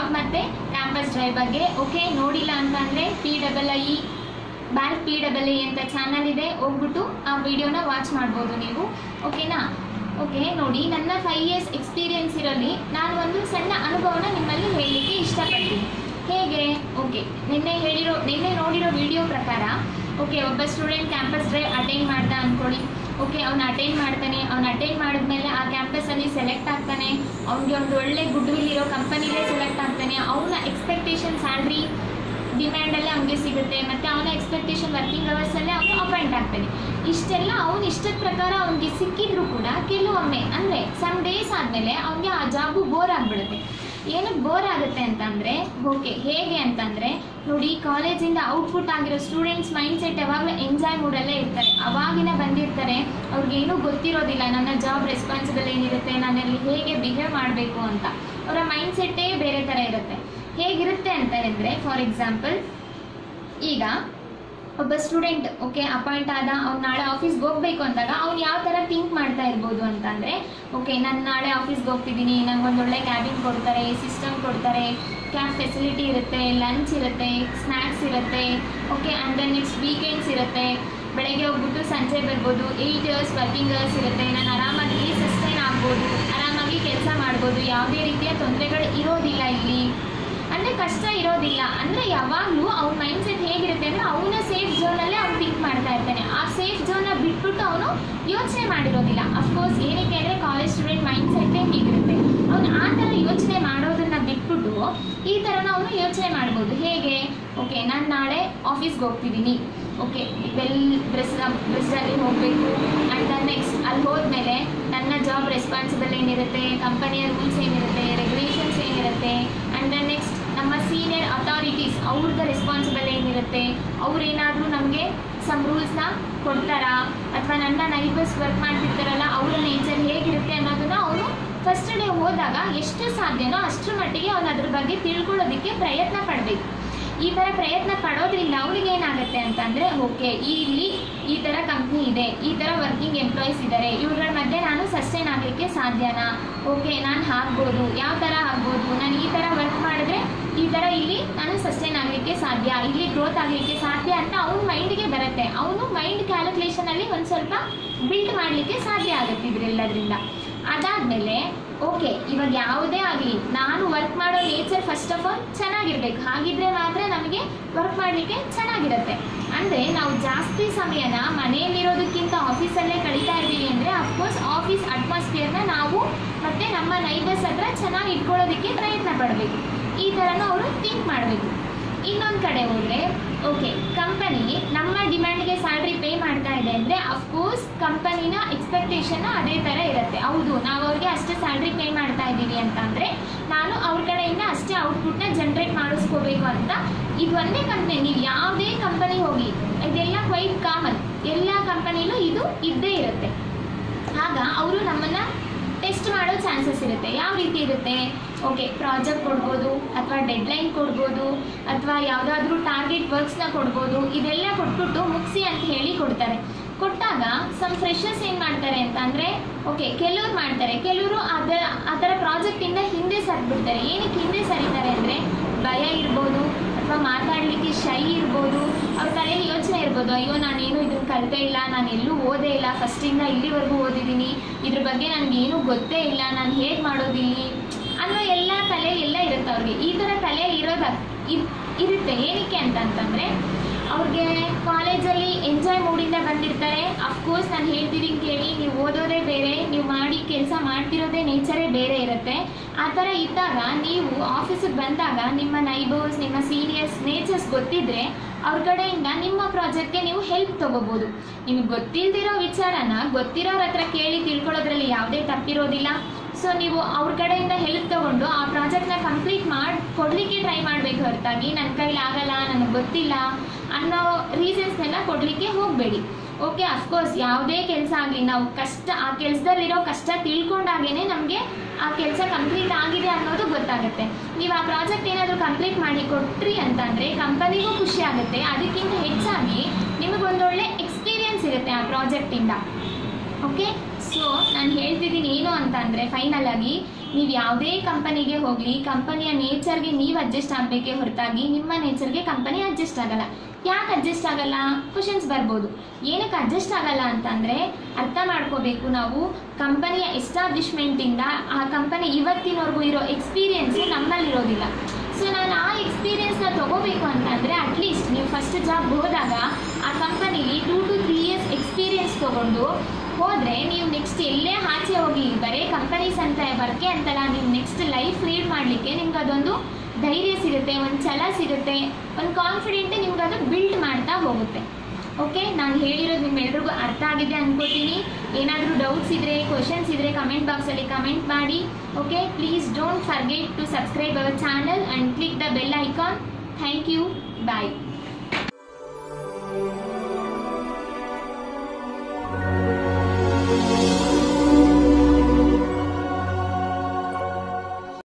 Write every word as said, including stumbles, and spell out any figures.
Job ಮತ್ತು campus drive ಬಗ್ಗೆ. Okay, ನೋಡಿಲ್ಲ ಅಂತಂದರೆ P double I bank P double I ಅಂತ ಚಾನಲ್ ಇದೆ, ಹೋಗ್ಬಿಟ್ಟು ಆ ವಿಡಿಯೋನ ವಾಚ್ ಮಾಡ್ಬೋದು ನೀವು. ಓಕೆನಾ? ಓಕೆ, ನೋಡಿ, ನನ್ನ ಫೈವ್ ಇಯರ್ಸ್ ಎಕ್ಸ್ಪೀರಿಯೆನ್ಸ್ ಇರಲಿ ನಾನು ಒಂದು ಸಣ್ಣ ಅನುಭವನ ನಿಮ್ಮಲ್ಲಿ ಹೇಳಲಿಕ್ಕೆ ಇಷ್ಟಪಡ್ತೀನಿ. ಹೇಗೆ? ಓಕೆ, ನಿನ್ನೆ ಹೇಳಿರೋ ನಿನ್ನೆ ನೋಡಿರೋ ವಿಡಿಯೋ ಪ್ರಕಾರ ಓಕೆ, ಒಬ್ಬ ಸ್ಟೂಡೆಂಟ್ ಕ್ಯಾಂಪಸ್ ಡ್ರೈವ್ ಅಟೆಂಡ್ ಮಾಡ್ದ ಅಂದ್ಕೊಳ್ಳಿ. ಓಕೆ, ಅವ್ನು ಅಟೆಂಡ್ ಮಾಡ್ತಾನೆ. ಅವ್ನು ಅಟೆಂಡ್ ಮಾಡಿದ್ಮೇಲೆ ಆ ಕ್ಯಾಂಪಸಲ್ಲಿ ಸೆಲೆಕ್ಟ್ ಆಗ್ತಾನೆ. ಅವ್ನಿಗೆ ಒಂದು ಒಳ್ಳೆ ಗುಡ್ ವಿಲ್ ಇರೋ ಕಂಪನಿಲೇ ಸೆಲೆಕ್ಟ್ ಆಗ್ತಾನೆ. ಅವನ ಎಕ್ಸ್ಪೆಕ್ಟೇಷನ್ ಸ್ಯಾಲ್ರಿ ಡಿಮ್ಯಾಂಡಲ್ಲೇ ಅವನಿಗೆ ಸಿಗುತ್ತೆ, ಮತ್ತು ಅವನ ಎಕ್ಸ್ಪೆಕ್ಟೇಷನ್ ವರ್ಕಿಂಗ್ ಅವರ್ಸಲ್ಲೇ ಅವನು ಅಪಾಯಿಂಟ್ ಆಗ್ತಾನೆ. ಇಷ್ಟೆಲ್ಲ ಅವ್ನು ಇಷ್ಟದ ಪ್ರಕಾರ ಅವನಿಗೆ ಸಿಕ್ಕಿದ್ರು ಕೂಡ ಕೆಲವೊಮ್ಮೆ ಅಂದರೆ ಸಮ್ ಡೇಸ್ ಆದಮೇಲೆ ಅವನಿಗೆ ಆ ಜಾಬು ಬೋರ್ ಆಗಿಬಿಡುತ್ತೆ. ಏನಕ್ಕೆ ಬೋರ್ ಆಗುತ್ತೆ ಅಂತಂದರೆ, ಓಕೆ ಹೇಗೆ ಅಂತಂದರೆ ನೋಡಿ, ಕಾಲೇಜಿಂದ ಔಟ್ಪುಟ್ ಆಗಿರೋ ಸ್ಟೂಡೆಂಟ್ಸ್ ಮೈಂಡ್ ಸೆಟ್ ಯಾವಾಗಲೂ ಎಂಜಾಯ್ ಮೂಡಲ್ಲೇ ಇರ್ತಾರೆ. ಅವಾಗಿನ ಬಂದಿರ್ತಾರೆ, ಅವ್ರಿಗೇನೂ ಗೊತ್ತಿರೋದಿಲ್ಲ ನನ್ನ ಜಾಬ್ ರೆಸ್ಪಾನ್ಸಿಬಲ್ ಏನಿರುತ್ತೆ, ನಾನಲ್ಲಿ ಹೇಗೆ ಬಿಹೇವ್ ಮಾಡಬೇಕು ಅಂತ. ಅವರ ಮೈಂಡ್ ಸೆಟ್ಟೇ ಬೇರೆ ಥರ ಇರುತ್ತೆ. ಹೇಗಿರುತ್ತೆ ಅಂತ ಹೇಳಿದ್ರೆ, ಫಾರ್ ಎಕ್ಸಾಂಪಲ್, ಈಗ ಒಬ್ಬ ಸ್ಟೂಡೆಂಟ್ ಓಕೆ ಅಪಾಯಿಂಟ್ ಆದ, ಅವ್ನು ನಾಳೆ ಆಫೀಸ್ಗೆ ಹೋಗಬೇಕು ಅಂದಾಗ ಅವ್ನು ಯಾವ ಥರ ಥಿಂಕ್ ಮಾಡ್ತಾ ಇರ್ಬೋದು ಅಂತಂದರೆ, ಓಕೆ ನಾನು ನಾಳೆ ಆಫೀಸ್ಗೆ ಹೋಗ್ತಿದ್ದೀನಿ, ನಂಗೊಂದು ಒಳ್ಳೆ ಕ್ಯಾಬಿನ್ ಕೊಡ್ತಾರೆ, ಸಿಸ್ಟಮ್ ಕೊಡ್ತಾರೆ, ಕ್ಯಾಬ್ ಫೆಸಿಲಿಟಿ ಇರುತ್ತೆ, ಲಂಚ್ ಇರುತ್ತೆ, ಸ್ನ್ಯಾಕ್ಸ್ ಇರುತ್ತೆ. Okay, and then next weekends ಇರುತ್ತೆ, ಬೆಳಗ್ಗೆ ಹೋಗ್ಬಿಟ್ಟು ಸಂಜೆ ಬರ್ಬೋದು, ಏಯ್ಟ್ ಇಯರ್ಸ್ ವರ್ಕಿಂಗ್ ಅವರ್ಸ್ ಇರುತ್ತೆ, ನಾನು ಆರಾಮಾಗಿ ಸಸ್ಟೈನ್ ಆಗ್ಬೋದು, ಆರಾಮಾಗಿ ಕೆಲಸ ಮಾಡ್ಬೋದು, ಯಾವುದೇ ರೀತಿಯ ತೊಂದರೆಗಳು ಇರೋದಿಲ್ಲ ಇಲ್ಲಿ, ಅಂದರೆ ಕಷ್ಟ ಇರೋದಿಲ್ಲ. ಅಂದರೆ ಯಾವಾಗಲೂ ಅವ್ನ ಮೈಂಡ್ ಸೆಟ್ ಹೇಗಿರುತ್ತೆ ಅಂದರೆ ಅವನ ಸೇಫ್ ಝೋನಲ್ಲೇ ಅವ್ನು ಥಿಂಕ್ ಮಾಡ್ತಾ ಇರ್ತಾನೆ. ಆ ಸೇಫ್ ಝೋನ್ನ ಬಿಟ್ಬಿಟ್ಟು ಅವನು ಯೋಚನೆ ಮಾಡಿರೋದಿಲ್ಲ. ಅಫ್ಕೋರ್ಸ್ ಏನಕ್ಕೆ ಅಂದರೆ ಕಾಲೇಜ್ ಸ್ಟೂಡೆಂಟ್ ಮೈಂಡ್ ಸೆಟ್ಟೇ ಹೀಗಿರುತ್ತೆ. ಅವನು ಆ ಥರ ಯೋಚನೆ ಮಾಡೋದನ್ನು ಬಿಟ್ಬಿಟ್ಟು ಈ ಥರನ ಅವನು ಯೋಚನೆ ಮಾಡ್ಬೋದು. ಹೇಗೆ? ಓಕೆ ನಾನು ನಾಳೆ ಆಫೀಸ್ಗೆ ಹೋಗ್ತಿದ್ದೀನಿ, ಓಕೆ ವೆಲ್ ಡ್ರೆಸ್ ಡ್ರೆಸ್ಸಲ್ಲಿ ಹೋಗಬೇಕು, ಆ್ಯಂಡ್ ದೆನ್ ನೆಕ್ಸ್ಟ್ ಅಲ್ಲಿ ಹೋದ್ಮೇಲೆ ನನ್ನ ಜಾಬ್ ರೆಸ್ಪಾನ್ಸಿಬಲ್ ಏನಿರುತ್ತೆ, ಕಂಪನಿಯ ರೂಲ್ಸ್ ಏನಿರುತ್ತೆ, ರೆಗ್ಯುಲೇಷನ್ಸ್ ಏನಿರುತ್ತೆ, ಆ್ಯಂಡ್ ದೆನ್ ನೆಕ್ಸ್ಟ್ ನಮ್ಮ ಸೀನಿಯರ್ ಅಥಾರಿಟೀಸ್ ಅವ್ರದ್ದು ರೆಸ್ಪಾನ್ಸಿಬಲ್ ಏನಿರುತ್ತೆ, ಅವ್ರೇನಾದರೂ ನಮಗೆ ಸಮ್ ರೂಲ್ಸ್ನ ಕೊಡ್ತಾರಾ, ಅಥವಾ ನನ್ನ ನೈಬರ್ಸ್ ವರ್ಕ್ ಮಾಡ್ತಿರ್ತಾರಲ್ಲ ಅವರ ನೇಚರ್ ಹೇಗಿರುತ್ತೆ ಅನ್ನೋದನ್ನು ಅವನು ಫಸ್ಟ್ ಡೇ ಹೋದಾಗ ಎಷ್ಟು ಸಾಧ್ಯನೋ ಅಷ್ಟರ ಮಟ್ಟಿಗೆ ಅವನು ಅದ್ರ ಬಗ್ಗೆ ತಿಳ್ಕೊಳ್ಳೋದಕ್ಕೆ ಪ್ರಯತ್ನ ಪಡಬೇಕು. ಈ ಥರ ಪ್ರಯತ್ನ ಪಡೋದ್ರಿಂದ ಅವ್ರಿಗೆ ಏನಾಗುತ್ತೆ ಅಂತಂದರೆ, ಓಕೆ ಇಲ್ಲಿ ಈ ಥರ ಕಂಪ್ನಿ ಇದೆ, ಈ ಥರ ವರ್ಕಿಂಗ್ ಎಂಪ್ಲಾಯೀಸ್ ಇದ್ದಾರೆ, ಇವುಗಳ ಮಧ್ಯೆ ನಾನು ಸಸ್ಟೈನ್ ಆಗಲಿಕ್ಕೆ ಸಾಧ್ಯನಾ, ಓಕೆ ನಾನು ಆಗ್ಬೋದು, ಯಾವ ಥರ ಆಗ್ಬೋದು, ನಾನು ಈ ಥರ ವರ್ಕ್ ಮಾಡಿದ್ರೆ ಈ ಥರ ಇಲ್ಲಿ ನಾನು ಸಸ್ಟೈನ್ ಆಗಲಿಕ್ಕೆ ಸಾಧ್ಯ, ಇಲ್ಲಿ ಗ್ರೋತ್ ಆಗಲಿಕ್ಕೆ ಸಾಧ್ಯ ಅಂತ ಅವ್ನ ಮೈಂಡ್ಗೆ ಬರುತ್ತೆ. ಅವನು ಮೈಂಡ್ ಕ್ಯಾಲ್ಕುಲೇಷನಲ್ಲಿ ಒಂದು ಸ್ವಲ್ಪ ಬಿಲ್ಡ್ ಮಾಡಲಿಕ್ಕೆ ಸಾಧ್ಯ ಆಗುತ್ತೆ ಇದರೆಲ್ಲದರಿಂದ. ಅದಾದಮೇಲೆ ಓಕೆ ಇವಾಗ ಯಾವುದೇ ಆಗಲಿ ನಾನು ವರ್ಕ್ ಮಾಡೋ ನೇಚರ್ ಫಸ್ಟ್ ಆಫ್ ಆಲ್ ಚೆನ್ನಾಗಿರ್ಬೇಕು. ಹಾಗಿದ್ರೆ ಮಾತ್ರ ನಮಗೆ ವರ್ಕ್ ಮಾಡಲಿಕ್ಕೆ ಚೆನ್ನಾಗಿರುತ್ತೆ. ಅಂದರೆ ನಾವು ಜಾಸ್ತಿ ಸಮಯನ ಮನೆಯಲ್ಲಿರೋದಕ್ಕಿಂತ ಆಫೀಸಲ್ಲೇ ಕಳೀತಾ ಇದ್ದೀವಿ ಅಂದರೆ ಅಫ್ಕೋರ್ಸ್ ಆಫೀಸ್ ಅಟ್ಮಾಸ್ಫಿಯರ್ನ ನಾವು ಮತ್ತು ನಮ್ಮ ನೈಬರ್ಸ್ ಹತ್ರ ಚೆನ್ನಾಗಿ ಇಟ್ಕೊಳ್ಳೋದಕ್ಕೆ ಪ್ರಯತ್ನ ಪಡಬೇಕು. ಈ ಥರನೂ ಅವರು ಥಿಂಕ್ ಮಾಡಬೇಕು. ಇನ್ನೊಂದು ಕಡೆ ಹೋದರೆ ಓಕೆ ಕಂಪನಿ ನಮ್ಮ ಡಿಮ್ಯಾಂಡ್ಗೆ ಸ್ಯಾಲ್ರಿ ಪೇ ಮಾಡ್ತಾ ಇದೆ ಅಂದರೆ ಅಫ್ಕೋರ್ಸ್ ಕಂಪನಿನ ಎಕ್ಸ್ಪೆಕ್ಟೇಷನ್ ಅದೇ ಥರ ಇರುತ್ತೆ. ಹೌದು ನಾವು ಅವ್ರಿಗೆ ಅಷ್ಟೇ ಸ್ಯಾಲ್ರಿ ಪೇ ಮಾಡ್ತಾ ಇದ್ದೀವಿ ಅಂತಂದರೆ ನಾನು ಅವ್ರ ಕಡೆಯಿಂದ ಅಷ್ಟೇ ಔಟ್ಪುಟ್ನ ಜನ್ರೇಟ್ ಮಾಡಿಸ್ಕೋಬೇಕು ಅಂತ. ಇದು ಒಂದೇ ಕಂಪ್ನಿ, ನೀವು ಯಾವುದೇ ಕಂಪನಿ ಹೋಗಿ ಇದೆಲ್ಲ ಕ್ವೈಟ್ ಕಾಮನ್, ಎಲ್ಲ ಕಂಪನಿಲೂ ಇದು ಇದ್ದೇ ಇರುತ್ತೆ. ಆಗ ಅವರು ನಮ್ಮನ್ನು ಟೆಸ್ಟ್ ಮಾಡೋ ಚಾನ್ಸಸ್ ಇರುತ್ತೆ. ಯಾವ ರೀತಿ ಇರುತ್ತೆ? ಓಕೆ ಪ್ರಾಜೆಕ್ಟ್ ಕೊಡ್ಬೋದು, ಅಥವಾ ಡೆಡ್ಲೈನ್ ಕೊಡ್ಬೋದು, ಅಥವಾ ಯಾವುದಾದ್ರೂ ಟಾರ್ಗೆಟ್ ವರ್ಕ್ಸ್ನ ಕೊಡ್ಬೋದು. ಇದೆಲ್ಲ ಕೊಟ್ಬಿಟ್ಟು ಮುಗಿಸಿ ಅಂತ ಹೇಳಿ ಕೊಡ್ತಾರೆ. ಕೊಟ್ಟಾಗ ಸಮ್ ಫ್ರೆಷರ್ಸ್ ಏನು ಮಾಡ್ತಾರೆ ಅಂತ ಅಂದರೆ ಓಕೆ ಕೆಲವ್ರು ಮಾಡ್ತಾರೆ, ಕೆಲವರು ಅದ ಆ ಥರ ಪ್ರಾಜೆಕ್ಟಿಂದ ಹಿಂದೆ ಸರಿಬಿಡ್ತಾರೆ. ಏನಕ್ಕೆ ಹಿಂದೆ ಸರಿತಾರೆ ಅಂದರೆ ಭಯ ಇರ್ಬೋದು, ಅಥವಾ ಮಾತಾಡಲಿಕ್ಕೆ ಶೈ ಇರ್ಬೋದು, ಅವ್ರ ತಲೆಯಲ್ಲಿ ಯೋಚನೆ ಇರ್ಬೋದು, ಅಯ್ಯೋ ನಾನೇನು ಇದನ್ನು ಕಲಿತೇ ಇಲ್ಲ, ನಾನು ಎಲ್ಲೂ ಓದೇ ಇಲ್ಲ, ಫಸ್ಟಿಂದ ಇಲ್ಲಿವರೆಗೂ ಓದಿದ್ದೀನಿ, ಇದ್ರ ಬಗ್ಗೆ ನನಗೇನು ಗೊತ್ತೇ ಇಲ್ಲ, ನಾನು ಹೇಗೆ ಮಾಡೋದಿಲ್ಲಿ ಅನ್ನೋ ಎಲ್ಲ ತಲೆಯಲ್ಲಿ ಎಲ್ಲ ಇರುತ್ತೆ ಅವ್ರಿಗೆ. ಈ ಥರ ತಲೆಯಲ್ಲಿ ಇರೋದು ಇರುತ್ತೆ. ಏನಕ್ಕೆ ಅಂತಂತಂದರೆ ಅವ್ರಿಗೆ ಕಾಲೇಜಲ್ಲಿ ಎಂಜಾಯ್ ಮೂಡಿಂದ ಬಂದಿರ್ತಾರೆ. ಅಫ್ಕೋರ್ಸ್ ನಾನು ಹೇಳ್ತಿದ್ದೀನಿ ಕೇಳಿ, ನೀವು ಓದೋದೇ ಬೇರೆ, ನೀವು ಮಾಡಿ ಕೆಲಸ ಮಾಡ್ತಿರೋದೇ ನೇಚರೇ ಬೇರೆ ಇರುತ್ತೆ. ಆ ಥರ ಇದ್ದಾಗ ನೀವು ಆಫೀಸಿಗೆ ಬಂದಾಗ ನಿಮ್ಮ ನೈಬರ್ಸ್, ನಿಮ್ಮ ಸೀನಿಯರ್ಸ್ ನೇಚರ್ಸ್ ಗೊತ್ತಿದ್ದರೆ ಅವ್ರ ಕಡೆಯಿಂದ ನಿಮ್ಮ ಪ್ರಾಜೆಕ್ಟ್ಗೆ ನೀವು ಹೆಲ್ಪ್ ತೊಗೋಬೋದು. ನಿಮಗೆ ಗೊತ್ತಿಲ್ಲದಿರೋ ವಿಚಾರನ ಗೊತ್ತಿರೋರ ಹತ್ರ ಕೇಳಿ ತಿಳ್ಕೊಳ್ಳೋದ್ರಲ್ಲಿ ಯಾವುದೇ ತಪ್ಪಿರೋದಿಲ್ಲ. ಸೊ ನೀವು ಅವ್ರ ಕಡೆಯಿಂದ ಹೆಲ್ಪ್ ತೊಗೊಂಡು ಆ ಪ್ರಾಜೆಕ್ಟ್ನ ಕಂಪ್ಲೀಟ್ ಮಾಡಿ ಕೊಡಲಿಕ್ಕೆ ಟ್ರೈ ಮಾಡಬೇಕು ಹೊರತಾಗಿ ನನ್ನ ಕೈಲಿ ಆಗಲ್ಲ, ನನಗೆ ಗೊತ್ತಿಲ್ಲ ಅನ್ನೋ ರೀಸನ್ಸ್ನೆಲ್ಲ ಕೊಡಲಿಕ್ಕೆ ಹೋಗಬೇಡಿ. ಓಕೆ ಅಫ್ಕೋರ್ಸ್ ಯಾವುದೇ ಕೆಲಸ ಆಗಲಿ ನಾವು ಕಷ್ಟ ಆ ಕೆಲಸದಲ್ಲಿರೋ ಕಷ್ಟ ತಿಳ್ಕೊಂಡಾಗೇ ನಮಗೆ ಆ ಕೆಲಸ ಕಂಪ್ಲೀಟ್ ಆಗಿದೆ ಅನ್ನೋದು ಗೊತ್ತಾಗುತ್ತೆ. ನೀವು ಆ ಪ್ರಾಜೆಕ್ಟ್ ಏನಾದರೂ ಕಂಪ್ಲೀಟ್ ಮಾಡಿ ಕೊಟ್ರಿ ಅಂತಂದರೆ ಕಂಪನಿಗೂ ಖುಷಿ ಆಗುತ್ತೆ. ಅದಕ್ಕಿಂತ ಹೆಚ್ಚಾಗಿ ನಿಮಗೊಂದೊಳ್ಳೆ ಎಕ್ಸ್ಪೀರಿಯನ್ಸ್ ಇರುತ್ತೆ ಆ ಪ್ರಾಜೆಕ್ಟಿಂದ. ಓಕೆ ಸೊ ನಾನು ಹೇಳ್ತಿದ್ದೀನಿ ಹೇಳ್ತಿದ್ದೀನಿ ಏನು ಅಂತ ಅಂದರೆ, ಫೈನಲ್ ಆಗಿ ನೀವು ಯಾವುದೇ ಕಂಪನಿಗೆ ಹೋಗಲಿ, ಕಂಪನಿಯ ನೇಚರ್ಗೆ ನೀವು ಅಡ್ಜಸ್ಟ್ ಆಗಬೇಕೇ ಹೊರತಾಗಿ ನಿಮ್ಮ ನೇಚರ್ಗೆ ಕಂಪನಿ ಅಡ್ಜಸ್ಟ್ ಆಗಲ್ಲ. ಯಾಕೆ ಅಡ್ಜಸ್ಟ್ ಆಗಲ್ಲ? ಕ್ವಶನ್ಸ್ ಬರ್ಬೋದು. ಏನಕ್ಕೆ ಅಡ್ಜಸ್ಟ್ ಆಗಲ್ಲ ಅಂತಂದರೆ, ಅರ್ಥ ಮಾಡ್ಕೋಬೇಕು ನಾವು, ಕಂಪನಿಯ ಎಸ್ಟಾಬ್ಲಿಷ್ಮೆಂಟಿಂದ ಆ ಕಂಪನಿ ಇವತ್ತಿನವರೆಗೂ ಇರೋ ಎಕ್ಸ್ಪೀರಿಯೆನ್ಸು ನಮ್ಮಲ್ಲಿರೋದಿಲ್ಲ. ಸೊ ನಾನು ಆ ಎಕ್ಸ್ಪೀರಿಯೆನ್ಸ್ನ ತೊಗೋಬೇಕು ಅಂತಂದರೆ ಅಟ್ಲೀಸ್ಟ್ ನೀವು ಫಸ್ಟ್ ಜಾಬ್ ಹೋದಾಗ ಆ ಕಂಪನಿಲಿ two to three years experience ತೊಗೊಂಡು ಹೋದರೆ ನೀವು ನೆಕ್ಸ್ಟ್ ಎಲ್ಲೇ ಆಚೆ ಹೋಗಿ ಬರೀ ಕಂಪನೀಸ್ ಅಂತ ಬರ್ಕೆ ಅಂತಲ್ಲ, ನೀವು ನೆಕ್ಸ್ಟ್ ಲೈಫ್ ಲೀಡ್ ಮಾಡಲಿಕ್ಕೆ ನಿಮ್ಗೆ ಅದೊಂದು ಧೈರ್ಯ ಸಿಗುತ್ತೆ, ಒಂದು ಛಲ ಸಿಗುತ್ತೆ, ಒಂದು ಕಾನ್ಫಿಡೆಂಟ್ ನಿಮ್ಗೆ ಅದು ಬಿಲ್ಡ್ ಮಾಡ್ತಾ ಹೋಗುತ್ತೆ. ಓಕೆ, ನಾನು ಹೇಳಿರೋದು ನಿಮ್ಮೆಲ್ರಿಗೂ ಅರ್ಥ ಆಗಿದೆ ಅನ್ಕೋತೀನಿ. ಏನಾದರೂ ಡೌಟ್ಸ್ ಇದ್ದರೆ, ಕ್ವಶನ್ಸ್ ಇದ್ದರೆ ಕಮೆಂಟ್ ಬಾಕ್ಸಲ್ಲಿ ಕಮೆಂಟ್ ಮಾಡಿ. Okay, please don't forget to subscribe our channel and click the bell icon. Thank you, bye.